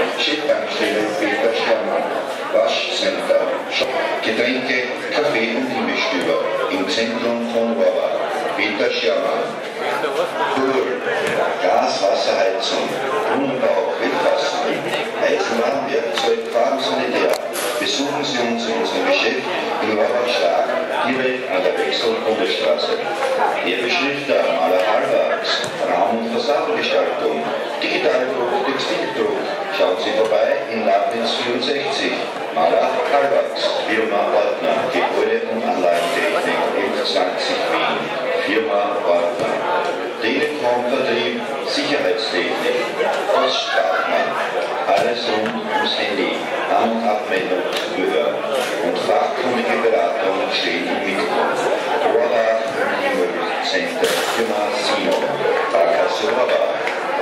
Cheftankstelle Peter Schermann, Waschcenter, Getränke, Kaffee und Imbissstüber im Zentrum von Rohrbach, Peter Schermann. Pool, Gas, Wasserheizung, Brunnenbau, Bettwasser, Eisenbahn, Werkzeug, Farben, Sanitär. Besuchen Sie uns in unserem Geschäft in Rohrbach-Stark, direkt an der Wechsel-Bundesstraße. Der Beschrifter, Maler Hallwachs, Raum- und Fassadengestaltung, Digitaldruck, Textildruck. Schauen Sie vorbei in Labnitz 64. Maler Hallwachs, Firma Ordner, Gebäude- und Anlagentechnik 1120 Wien. Firma Ordner. Telekom-Vertrieb, Sicherheitstechnik, Poststrafmann, alles rund ums Handy, An- und Abmeldung, Zubehör und fachkundige Beratung stehen im Mittelpunkt. Rohrbach und Center, Firma Simon, Barkasse Rohrbach,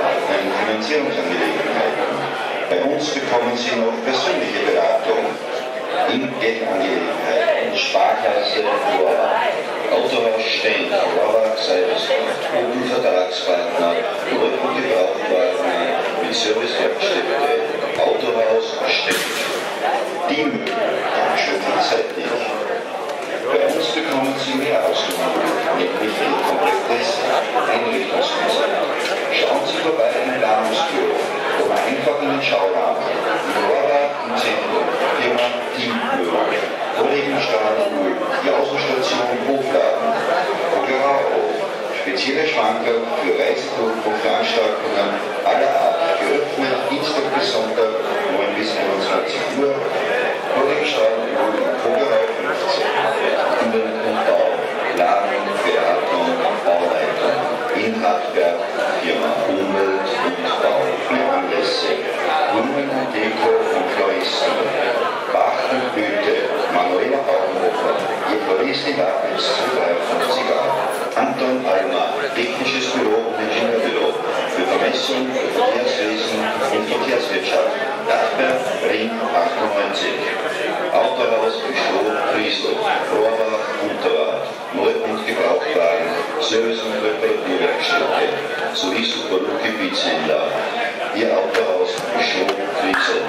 Finanzierungsangelegenheiten. Bei uns bekommen Sie noch persönliche Beratung in Geldangelegenheiten, Sparkasse Rohrbach, Autohaus Stenk, Rohrbach Seibers, Opel-Vertragspartner, Neu- und Gebrauchtwagen mit Servicewerkstätte, Autohaus Stenk. Die Müll, schon vielseitig. Bei uns bekommen Sie mehr Ausgaben, nämlich ein komplettes Einrichtungskonzept. Schauen Sie vorbei im Planungsbüro oder einfach in den Schauraum. In Rohrbach im Zentrum, Firma Teammüll, Kollegenstraße Müll, die Außenstation Hofladen, Vogelrauhof, spezielle Schrankerl für Reiseturbo-Veranstaltungen aller Art, geöffnet Dienstag bis Sonntag 9 bis 21 Uhr, Kollegenstraße Müll, Vogelrauhof 15, Umwelt und Bau, Planung, Beratung, Bauleitung, in Handwerk, Firma Umwelt und Bau, für Anlässe, Blumen und Deko und Floristen, Bach und Blüte, Manuela Bauernhofer, ihr Florist in Labnitz 253 A, Anton Almer, Technisches Büro und Ingenieurbüro, für Vermessung, für Verkehrswesen und Verkehrswirtschaft, Dachberg, Ring 98, Autohaus, Stroh, Friesel, Rohrbach, Unterwart, Neu- und Gebrauchtwagen, Service- und Reparaturwerkstätte, sowie Superlook-Gebietshändler, ihr Autohaus, Stroh, Friesel.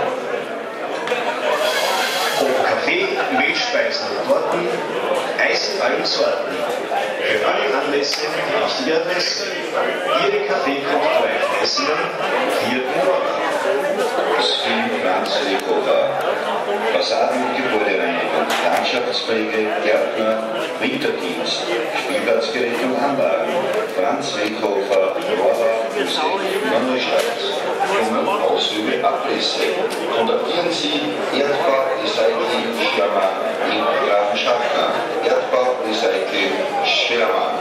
Ob Kaffee, Milchspeisen und Torten, Eis in allen Sorten. Für alle Anlässe die richtige Adresse. Ihre Kaffeekontrolle in Essingen, hier in Rohrbach. Sven Franz Lekofer, Fassaden- und Gebäudereinigung, Landschaftspflege, Gärtner, Winterdienst, Spielplatzgeräte und Anlagen. Franz Lekofer, Rohrbach, Neustadt. Ausübe Abrisse. Kontaktieren Sie Erdbau Recycling Schirmer in Grafenschaftner. Erdbau Recycling Schirmer.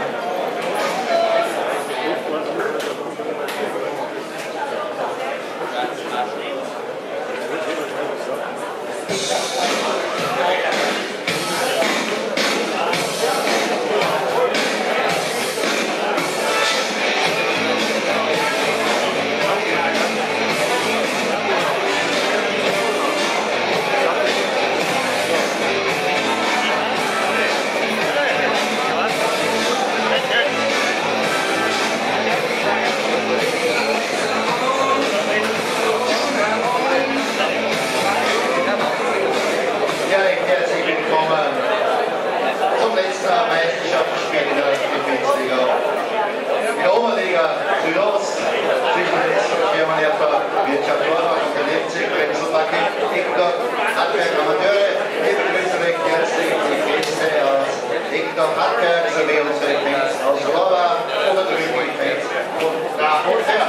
Meisterschaftsspiel in der Gebietsliga. In der Oberliga Südost zwischen der Firma Wirtschaft Rohrbach und der Leipzig, Grenzelbacke, Ekdorf, Handwerk, Amateure. Wir begrüßen recht herzlich die Gäste aus Ekdorf, Handwerk sowie unsere Fans aus Rohrbach und natürlich die Fans von da und her.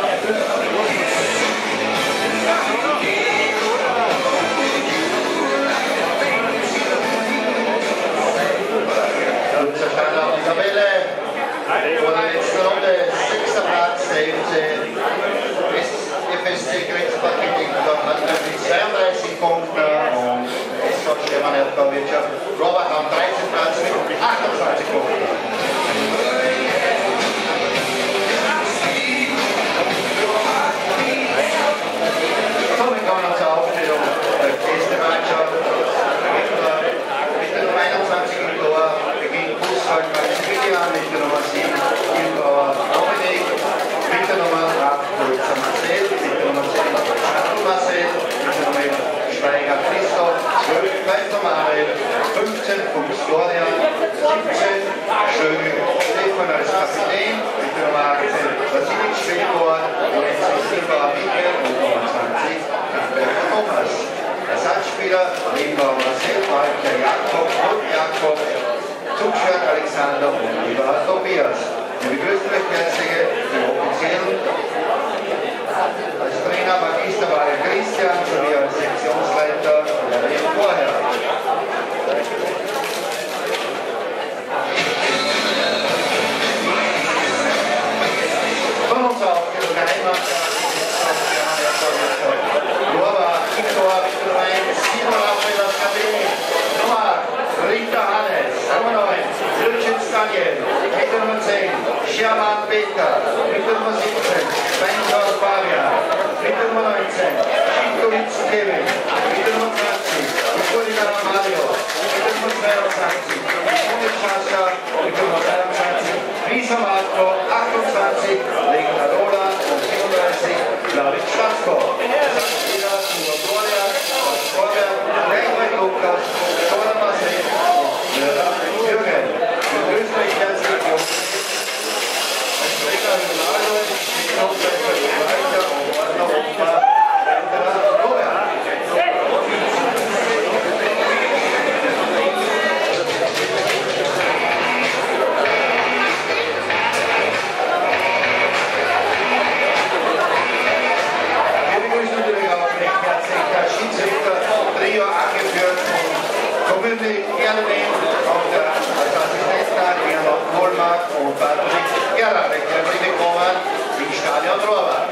Stand auf die Tabelle vor der letzten Runde, 6. Platz, der FSC Grenzbacke hat mit 32 Punkten und SV Schermann Erdbauwirtschaft Rohrbach am 13. Platz mit 28 Punkten. Somit kommen wir zur Aufstellung der nächsten Mannschaft. Mit der Nummer 21 im Tor beginnt Fußball Maximilian, mit der Nummer 7 Ilbauer Dominik, mit der Nummer 8 Marcel, mit der Nummer 10 Marcel, Fuchs Florian, 17, Schöne Stefan als Kapitän, mit der Nummer 18 Vasilij Schwedor, 19 Silber Michael und 29 Berger Thomas. Ersatzspieler Nebenbau Marcel, Walter Jakob, Rot Jakob, Zugschwert Alexander und Lieber Tobias. Wir begrüßen euch herzlich den Offiziellen als Trainer Magister Walle Christian sowie als Sektionsleiter Jan Vorher. Von uns auch der Geheimmannschaft Lora Viktor Nummer 1, Simon Alfredas Kabini, Nummer Rita Hannes, Nummer 9, Lütschitz Daniel, mit der Nummer 10, Scherman Peter, mit der Nummer 17, Bentor Fabian, mit der Nummer 19, Schitowitz Kevin, mit der Nummer 20, Nikolina Mario, mit der Nummer 22, Schmidt Sascha, mit der Nummer 23, Risa Marco, 28, Legner Roland und 37, David Schwarzko. Spieler Timo Florian, Vorberg, Reinhold Lukas, Thomas Marcel und Jürgen. Wir grüßen euch herzlich als Trainer Ronaldo, Schiedsrichter Walter und Warner Opa, Robert. Schiedsrichter Trio angeführt von Community Erlewin und als Assistent Gernot Wohlmark und Patrick Gerard. Herzlich willkommen im Stadion Rohrbach.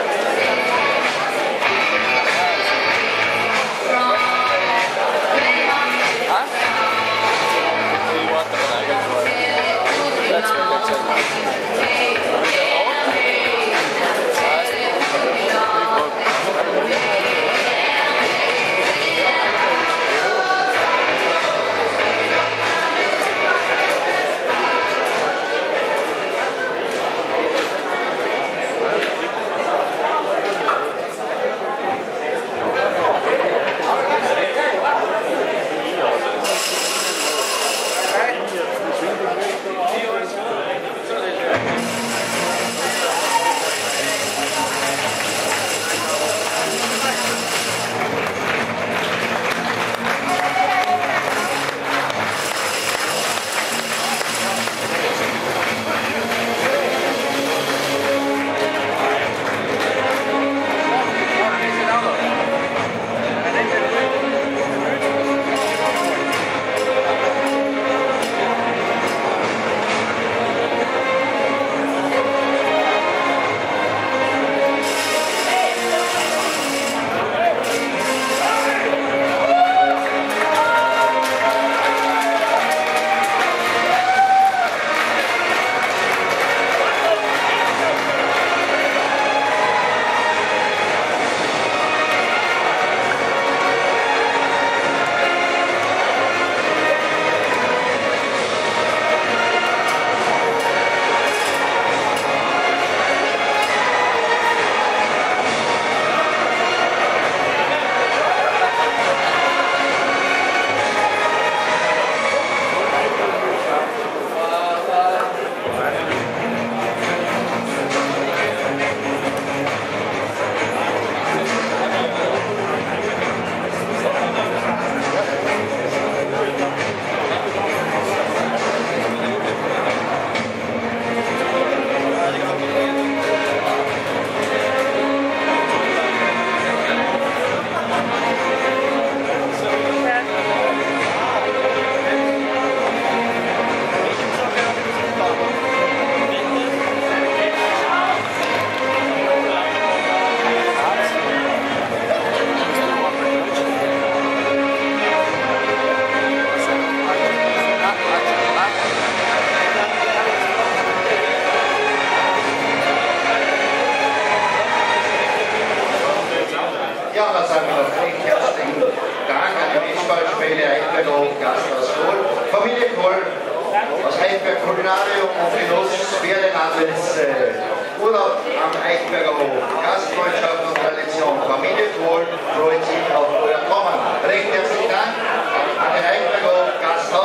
Familie Kohl aus Eichberg Kulinarium und Genuss Pferdelandwitz Urlaub am Eichberger Hof. Gastfreundschaft und Tradition. Familie Kohl freut sich auf euer Kommen. Recht herzlichen Dank an den Eichberger Hof Gasthaus.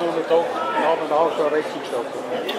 so einen Tag, nach und nach schon richtig gestanden.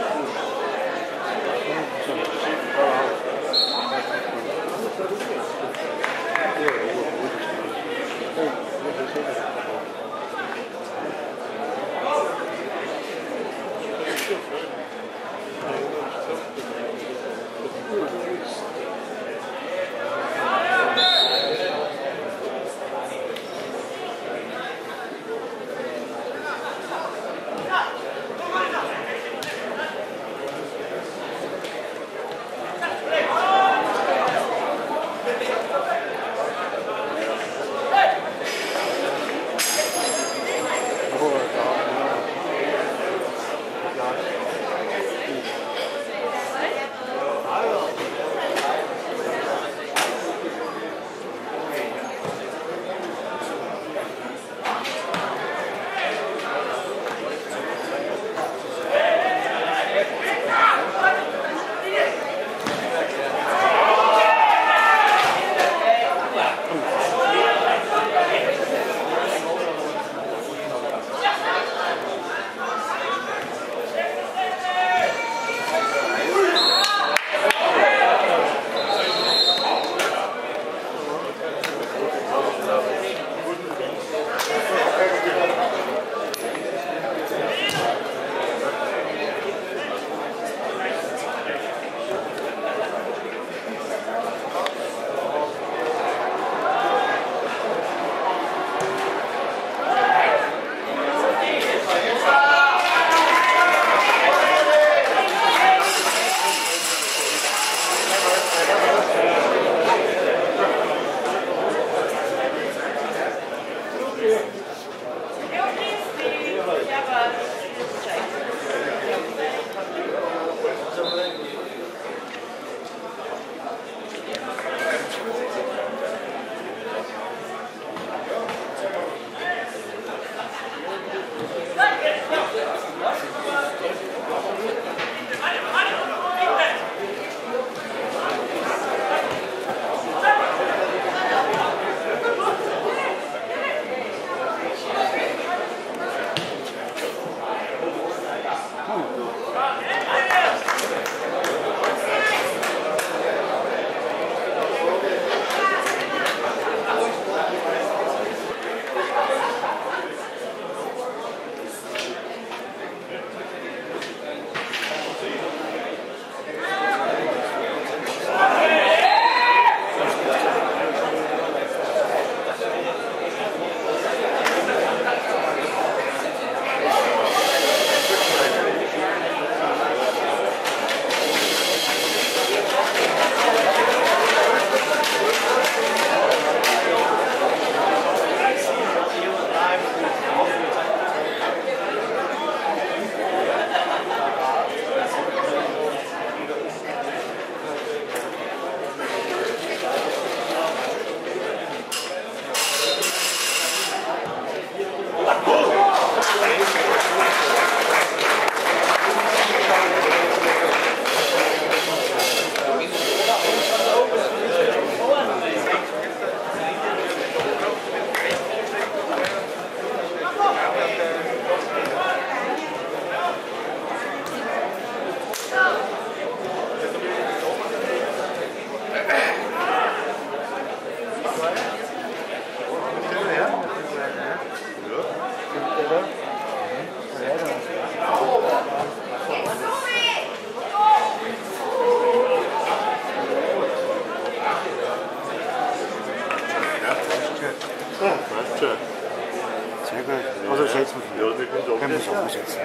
Sehr gut. Also setzen wir. Ja, wir können wir so setzen.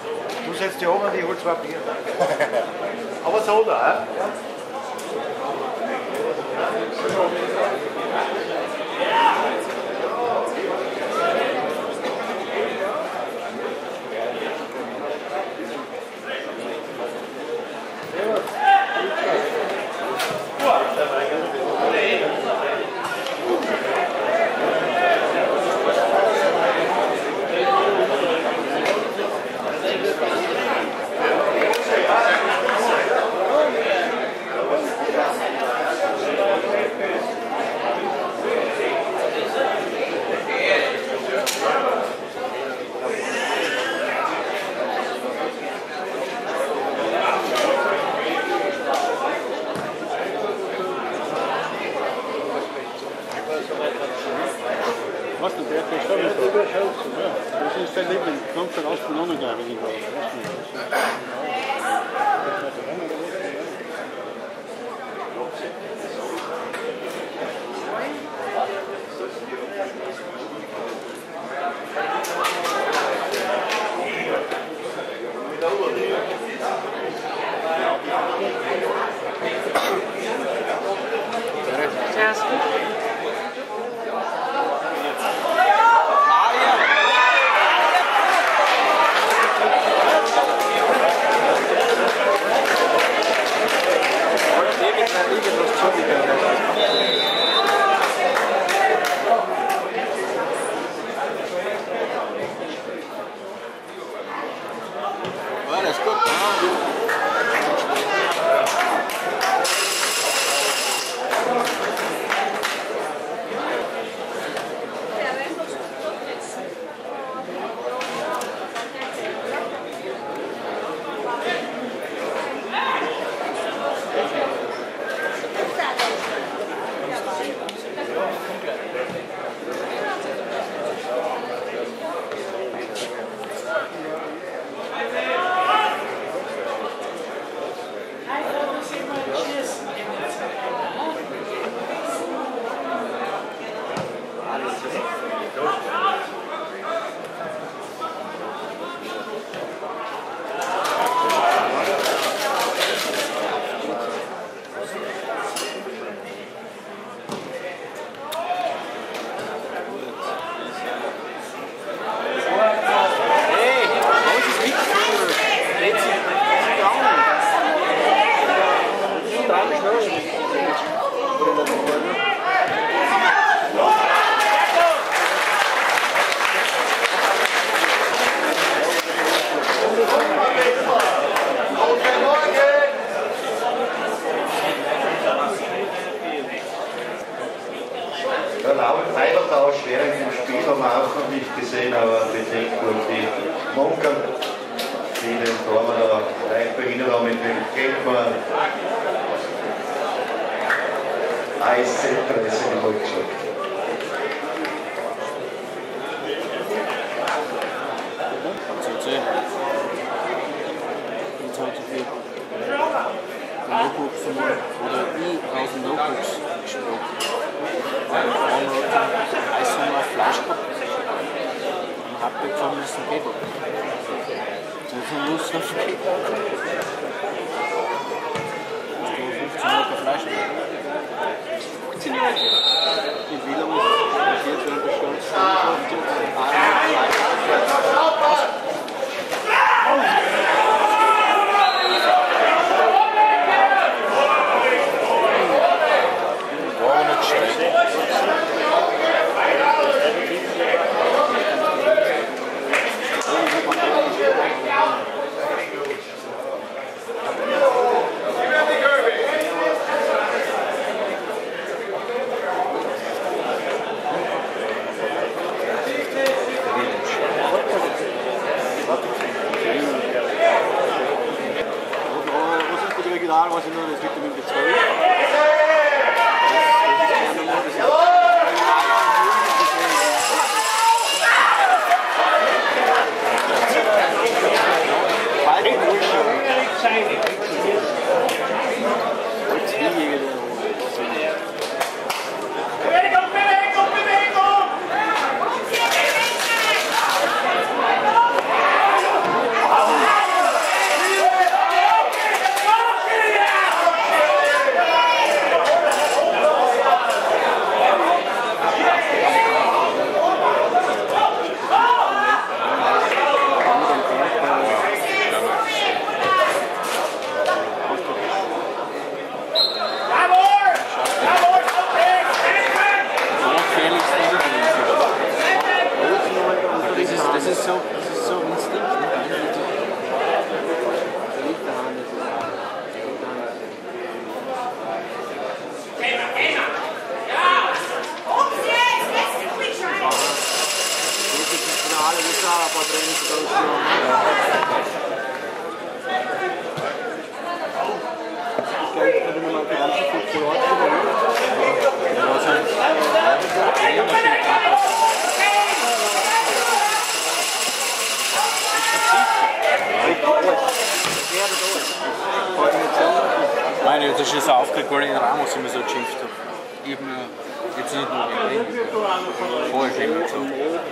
Du setzt dich oben und ich hol 2 Bier. Aber so da, Kommt der aus dem Nonnengarten, glaube ich. Während dem Spiel haben wir auch noch nicht gesehen, aber bedingt durch die Munker, die den Tormann da leicht behindert haben mit dem Geldmann. Eiszeitpresse in Holzschlag. Jetzt heute für den Notebook oder nie aus dem Notebooks gesprochen. Eishunger auf Fleisch gehabt und hab bekommen, dass es ein Kebab. Jetzt haben wir Lust auf Kebab. Jetzt gehen wir 15 Euro Fleisch mehr. 15 Euro? Ich will aber nicht. Jetzt werden wir schon was ich nur das Vitamin B12. Meine, das ist so aufgeregt, weil ich den Ramos immer so geschimpft habe. Ich habe mir jetzt nicht nur gesehen, vorher schon immer so.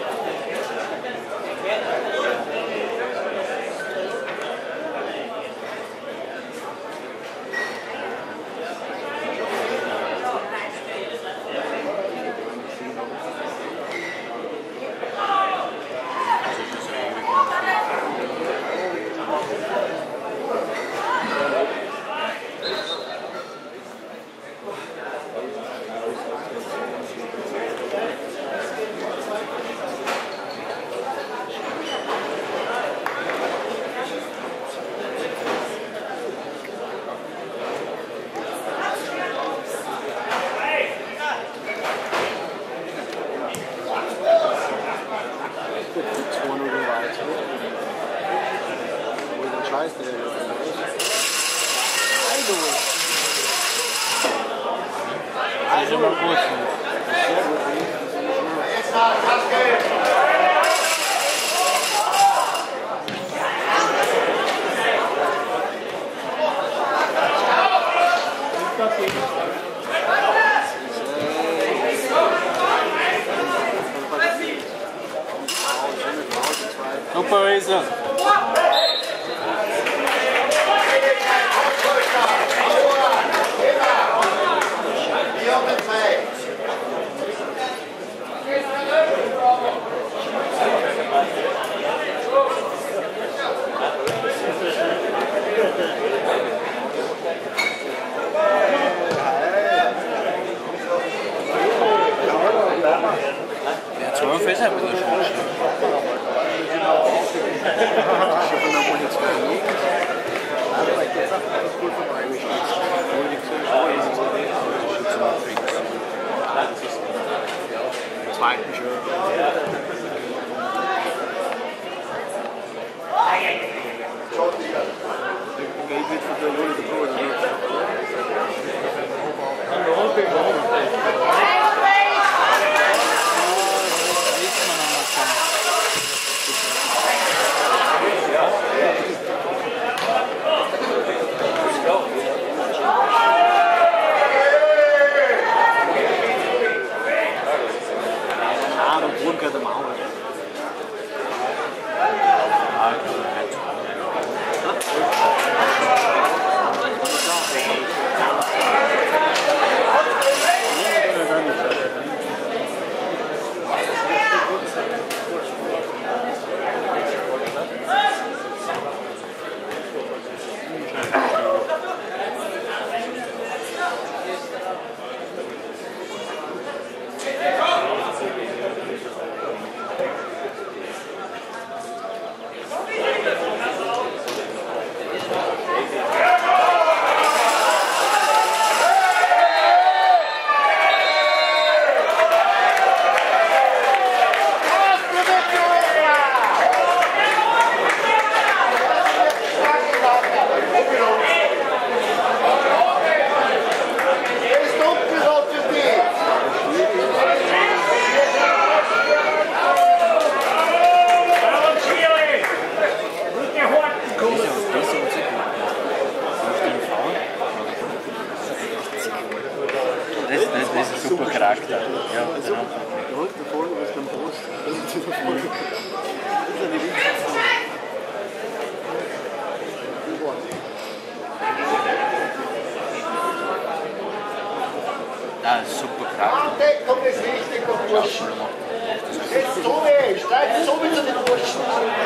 Das ist immer gut. Super ist er. Ja, 12 ist er mit der Schule. Zweiten schon. Das ist ein super Charakter. Ja, genau. Du holst dir vorne was beim Brust. Das ist ja die wichtigste. Ja, das ist ein super Charakter. Deckung ist wichtig, der Burschen. Jetzt so weh, steig so mit den Burschen.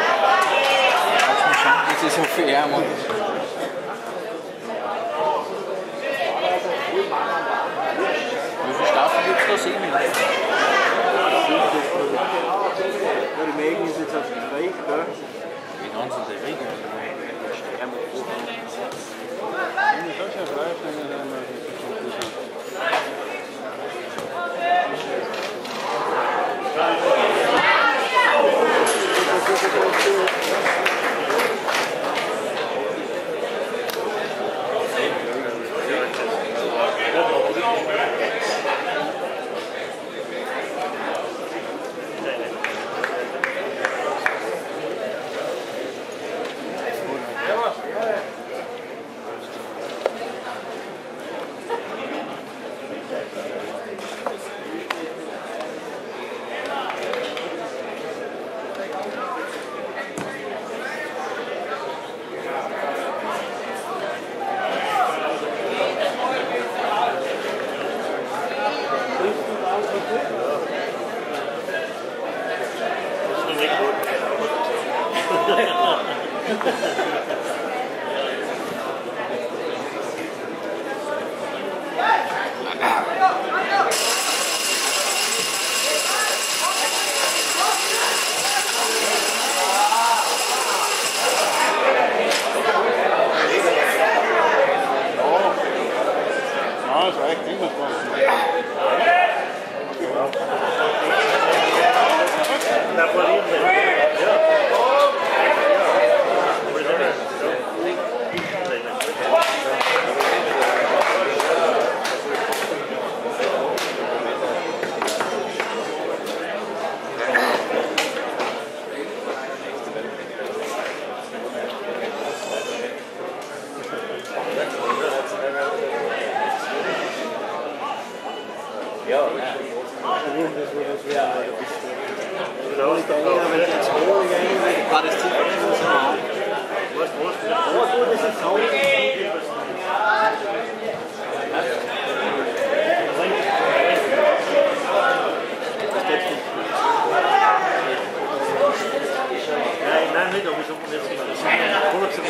Das ist so fair, Mann. Wie viele Staffeln gibt es da? 7? Ja, die Mägen ist jetzt auf dem Krieg, gell? Wie ganz sind die Regeln? Sterben mit Buch. Wenn ich schon Fleisch, dann werden wir Das reicht immer schon. Da verlieren wir. Nein, nicht, aber ich habe jetzt kurz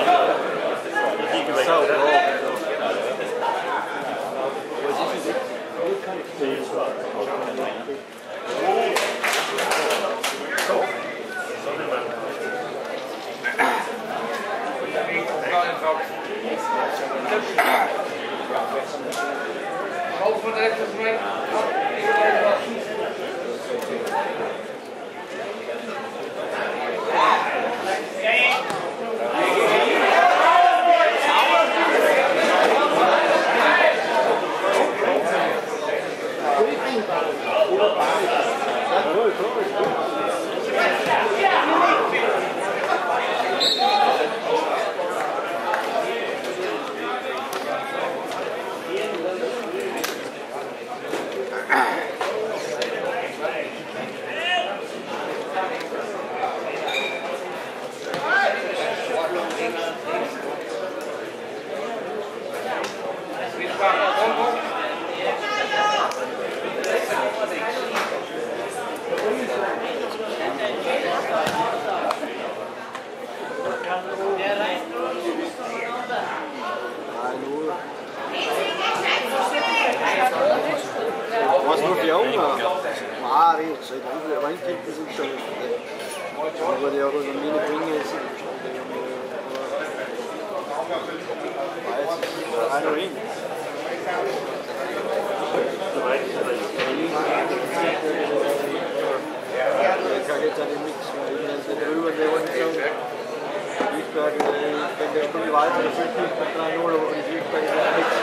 Was nur für Augen? Nein, jetzt seit Weinkippen sind schon. Aber die auch so meine Dinge sind. Einer Ring. Ich kann jetzt an den Mix, weil ich nicht drüber, der wollte sagen. Wiesberg, wenn der Stunde weiter, das ist nicht mit 3-0 und Wiesberg ist ein Mix.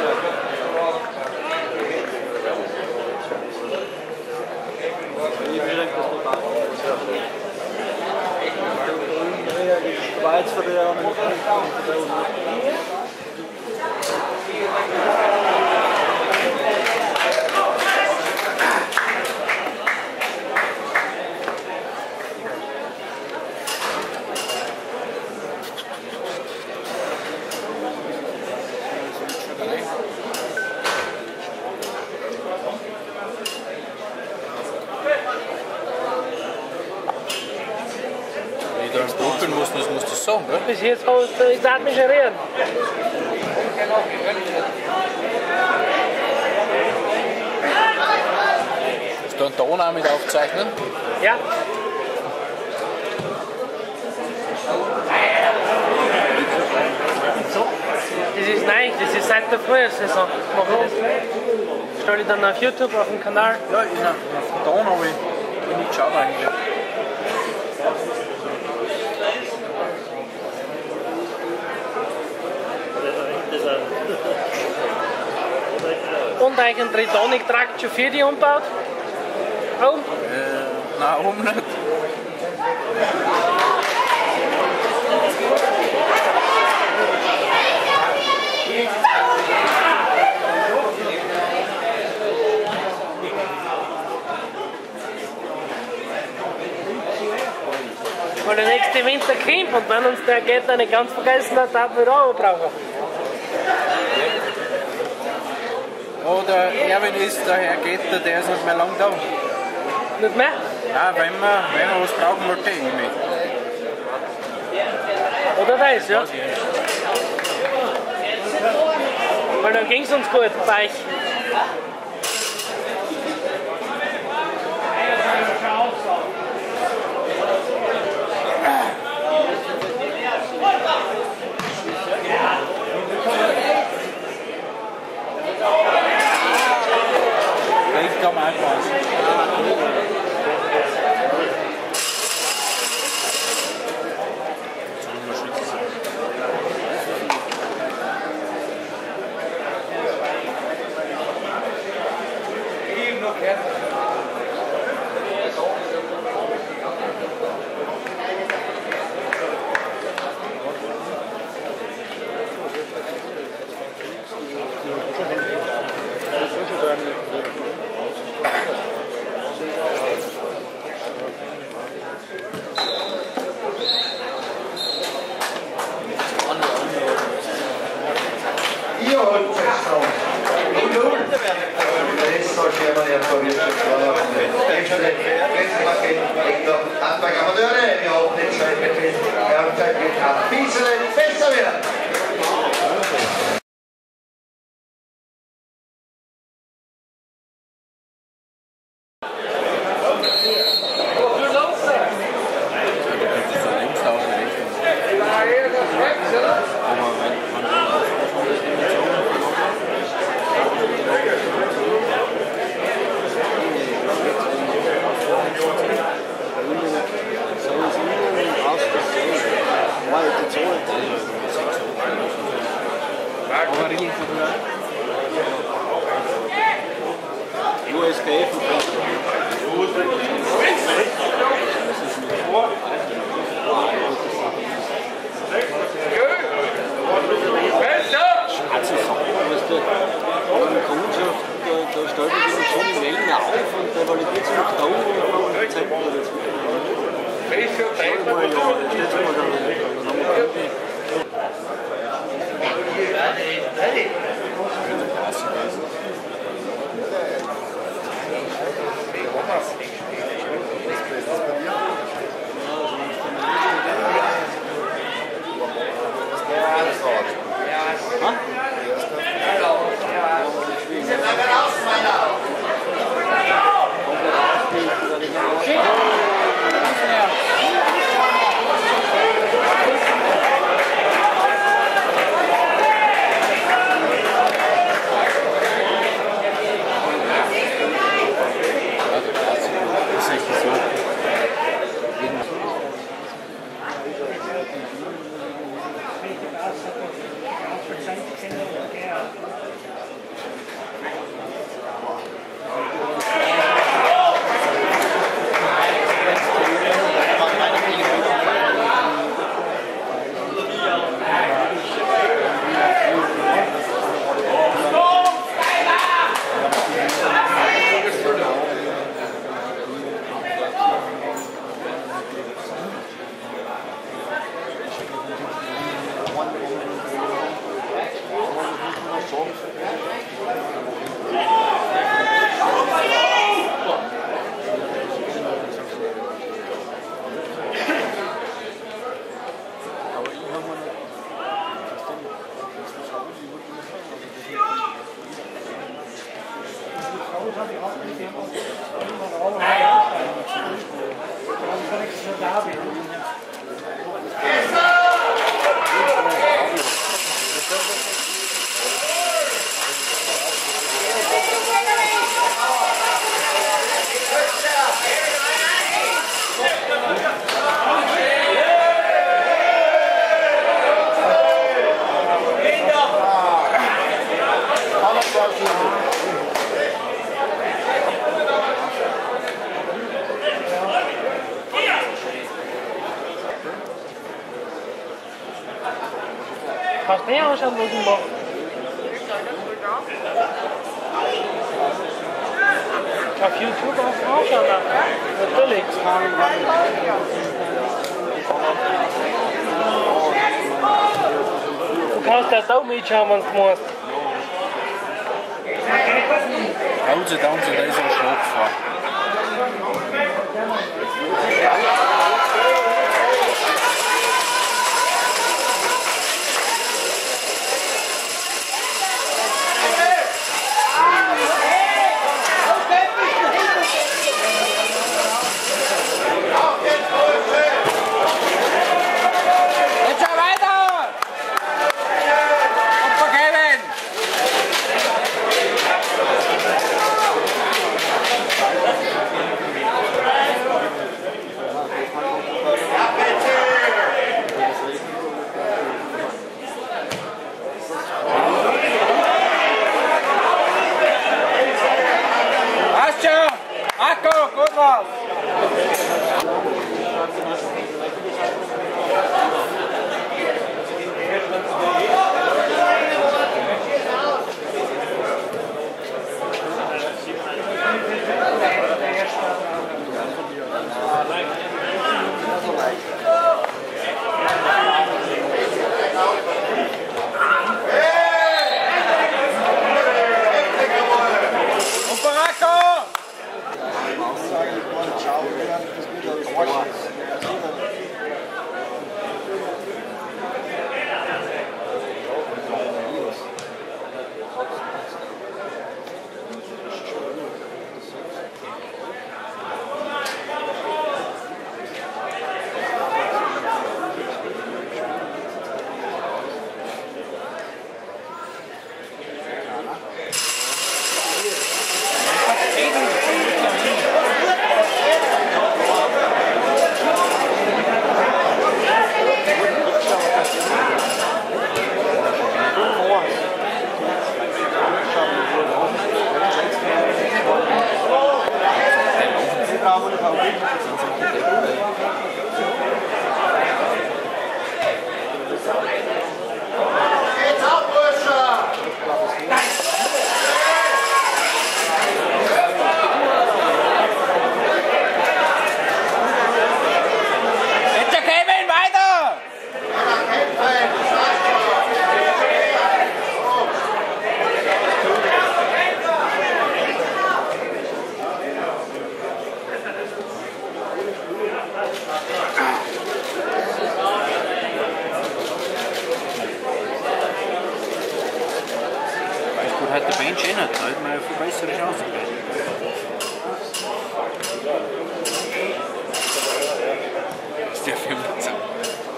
Schweiz für die Wenn du ins Dunkeln musst du es sagen, gell? Bis jetzt ich darf mich erinnern. Hast du einen Ton auch mit aufzeichnen? Ja. Das ist nein, das ist seit der Frühjahrssaison. Stelle ich dann auf YouTube auf dem Kanal. Ja, auf den Ton habe ich nicht geschaut eigentlich. Und eigentlich einen Tritonic-Trakt schon für die umgebaut. Oh. Nein, oben nicht. Weil der nächste Winter kommt und wenn uns der geht, dann nicht ganz vergessen hat, darf wir auch brauchen. Oder Erwin ist der Herr Getter, der ist nicht mehr lang da. Nicht mehr? Ja, wenn wir was brauchen, wollte ich mit. das, ja. Weil dann ging es uns gut bei euch. Ich kann mal aufpassen. Hast du mehr anschauen, was ich mache? Auf YouTube anschauen, natürlich. Du kannst das auch mitschauen, wenn du musst. Danke, da ist ein Schlag gefahren. Mensch eh nicht, da hat man ja viel bessere Chancen gehabt. Das ist der Film jetzt auch.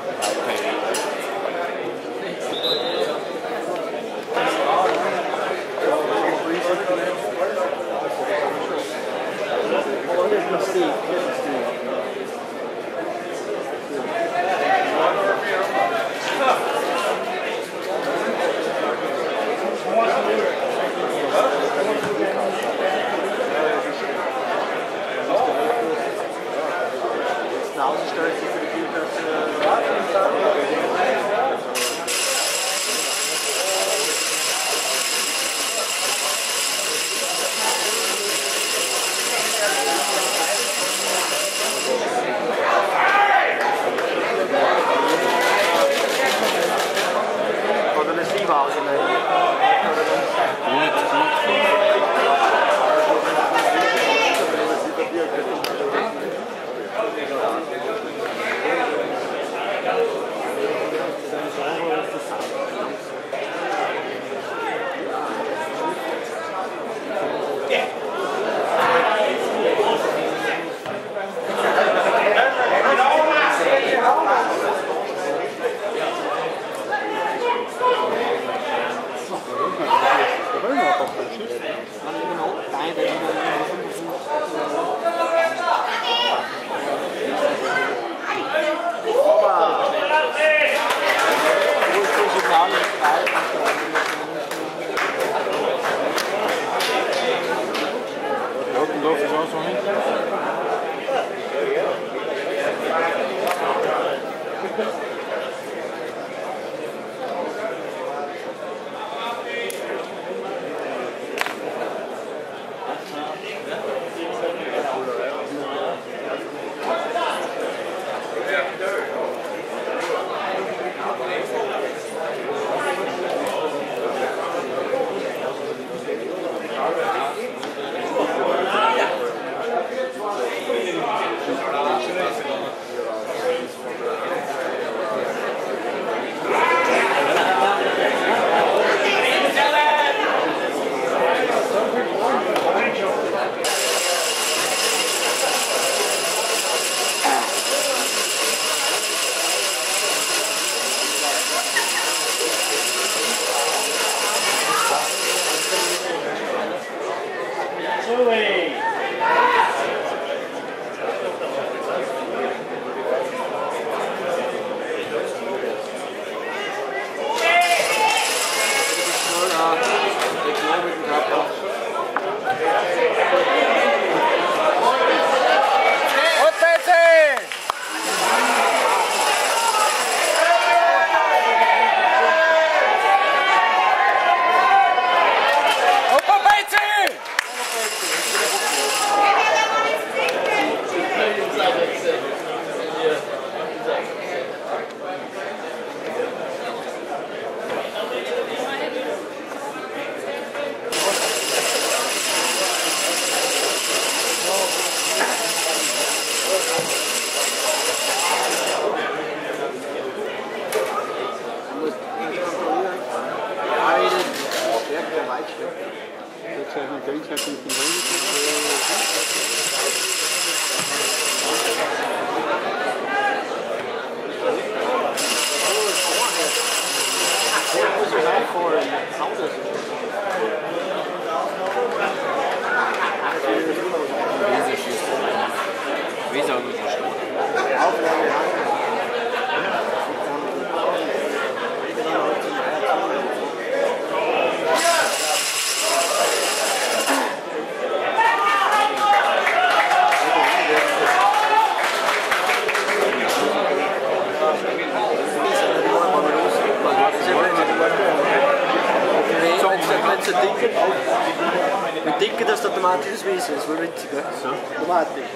Mit Dicken, das ist automatisches Wissen, das ist wohl witzig, gell? So. Automatisch.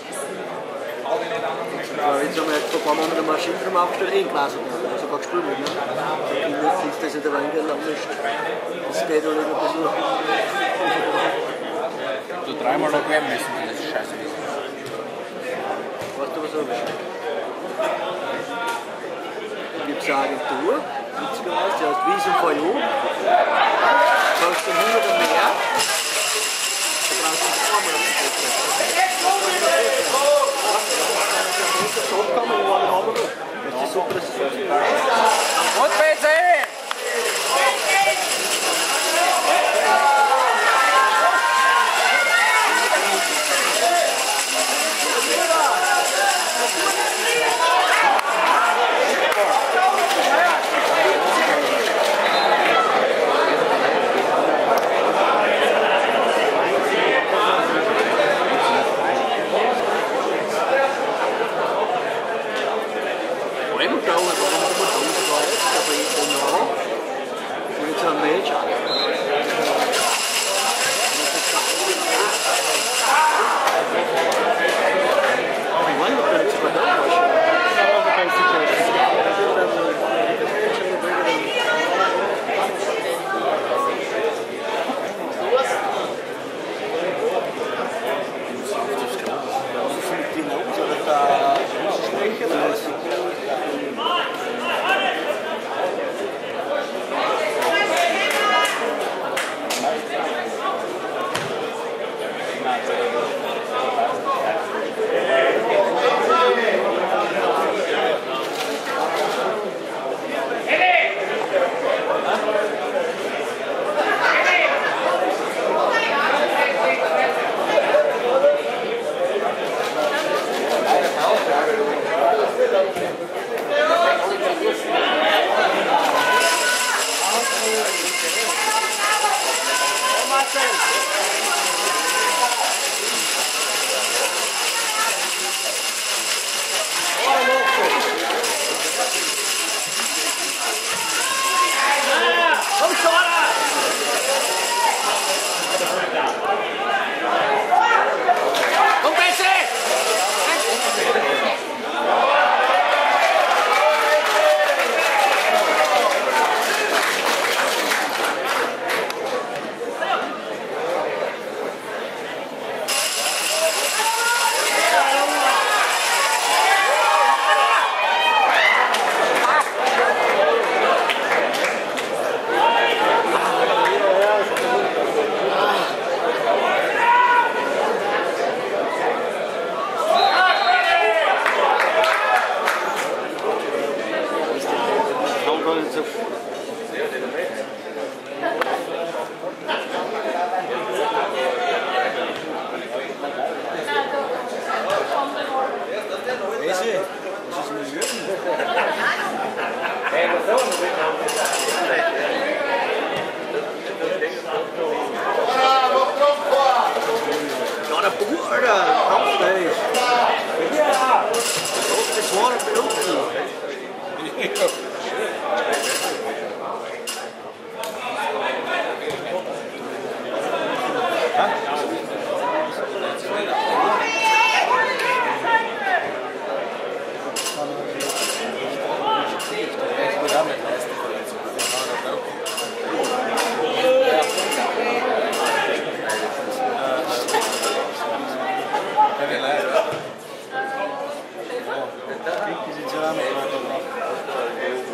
Jetzt haben wir jetzt vor ein paar Monaten eine Maschine drum aufgestellt, gelesen, sogar gespielt, ne? Und jetzt ist das in der Weingelang nicht. Das geht auch nicht mehr so. Du dreimal noch gewähren müssen, das ist scheiße. Warte, was habe ich? Da gibt es eine Agentur, witzigerweise, die heißt Wiesen for You. Brauchst du 100 mehr? Da brauchst du sinceramente,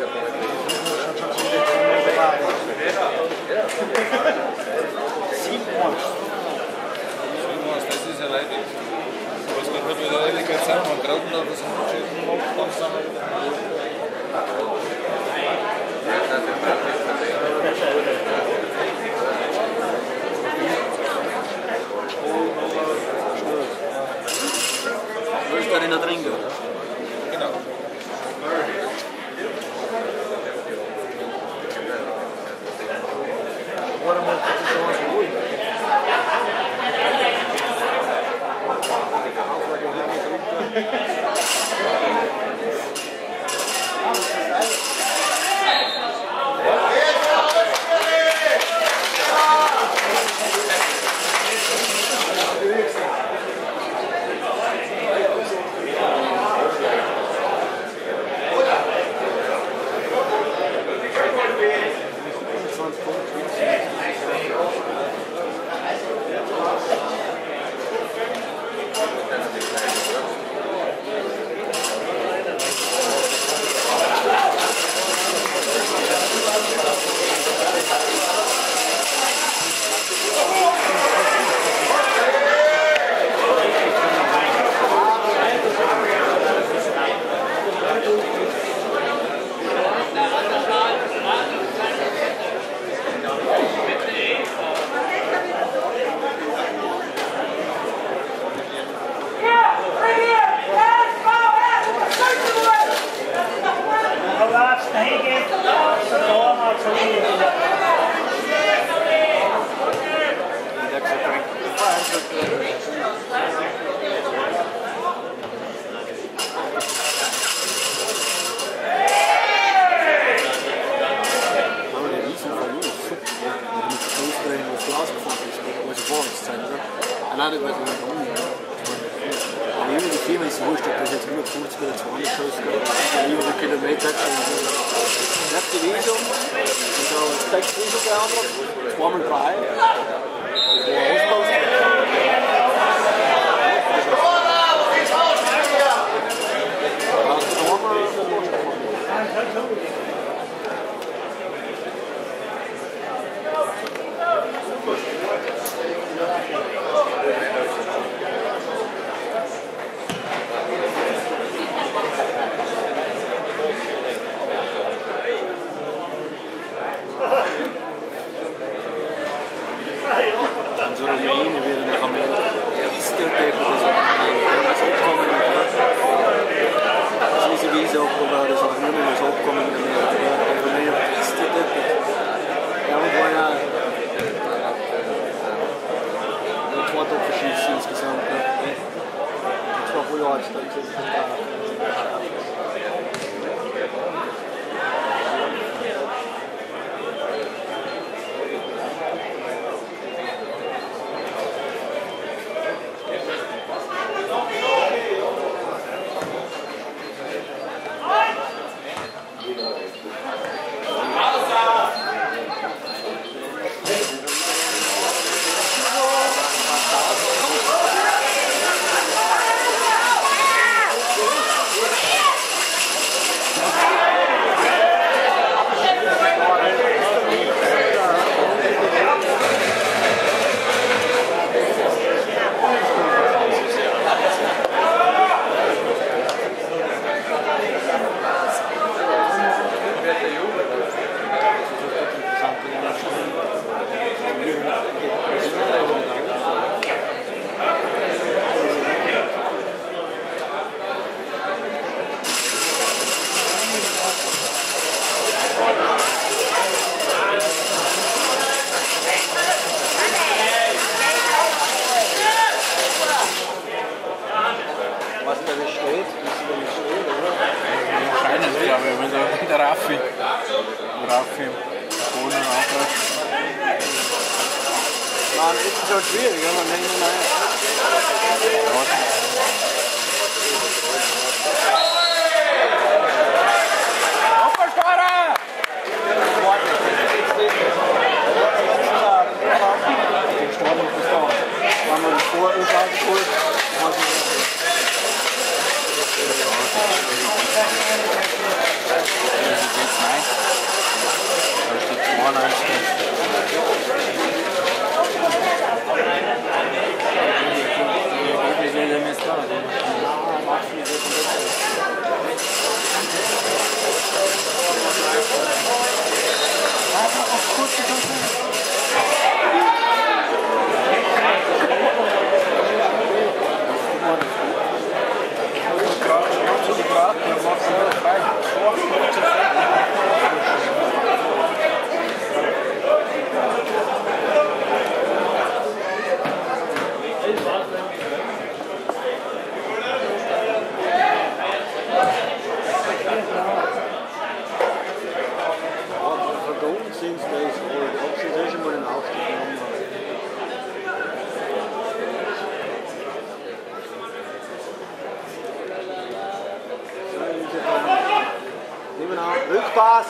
Rückpass.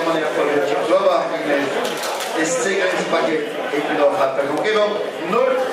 SC Grenzpaket Eckendorf hat bei Umgebung 0.